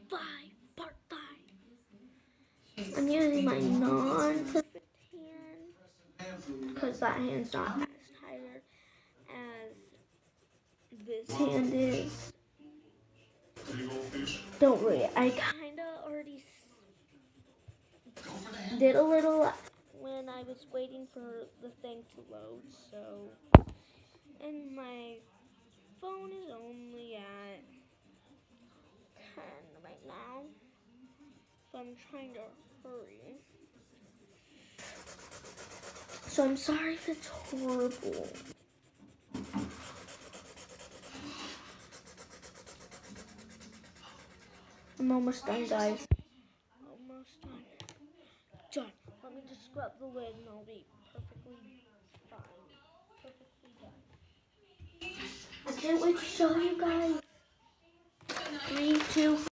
5, part 5. I'm using my non-perfect hand because that hand's not as tired as this hand is. Don't worry, I kind of already did a little when I was waiting for the thing to load, so, and my phone is only at 10 right now, so I'm trying to hurry. So I'm sorry if it's horrible. I'm almost done, guys. Almost done. Done. Let me just scrub the lid and I'll be perfectly fine. Perfectly done. I can't wait to show you guys. 3, 2,